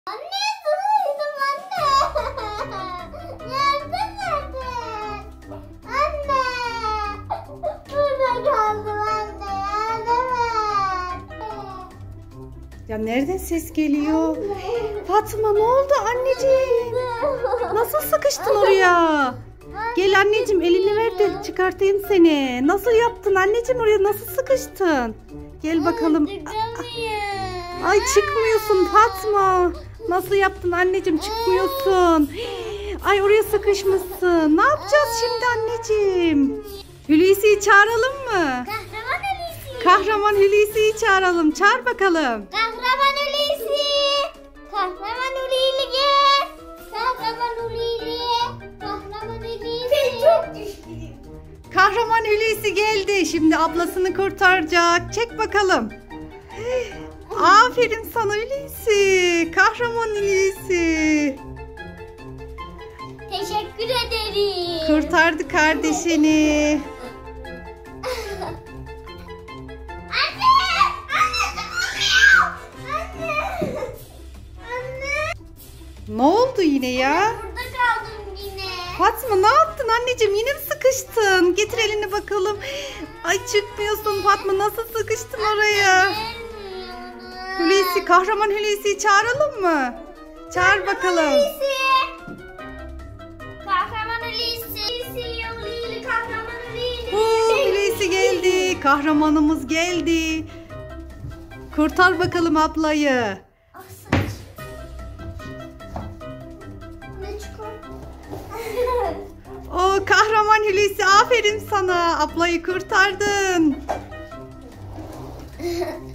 Anne sıkıştım anne. Yardım edin. Anne. Burada kaldım anne. Yardım et. Ya nereden ses geliyor? Fatma ne oldu anneciğim? Nasıl sıkıştın oraya? Gel anneciğim elini ver de çıkartayım seni. Nasıl yaptın anneciğim oraya nasıl sıkıştın? Gel bakalım. Ay çıkmıyorsun Fatma. Nasıl yaptın anneciğim çıkmıyorsun. Ay oraya sıkışmışsın. Ne yapacağız şimdi anneciğim? Hulusi'yi çağıralım mı? Kahraman Hulusi. Kahraman Hulusi'yi çağıralım. Çağır bakalım. Kahraman Hulusi. Kahraman Hulusi gel. Kahraman Hulusi. Kahraman Hulusi. Ben çok düştüm. Kahraman Hulusi geldi. Şimdi ablasını kurtaracak. Çek bakalım. Aferin sana Hulusi. Kahraman Hulusi. Teşekkür ederim. Kurtardı kardeşini. Anne! Anne ne oluyor? Anne! Anne! Ne oldu yine ya? Burada kaldım yine. Fatma ne yaptın anneciğim? Yine mi sıkıştın? Getir elini bakalım. Ay çıkmıyorsun Fatma. Nasıl sıkıştın oraya? Hulusi, Kahraman Hulusi'yi çağıralım mı? Çağır bakalım. Hulusi! Kahraman Hulusi! Hulusi! Kahraman Hulusi! Hulusi geldi. Kahramanımız geldi. Kurtar bakalım ablayı. Ah saç. Ne çıkar? O Kahraman Hulusi aferin sana. Ablayı kurtardın.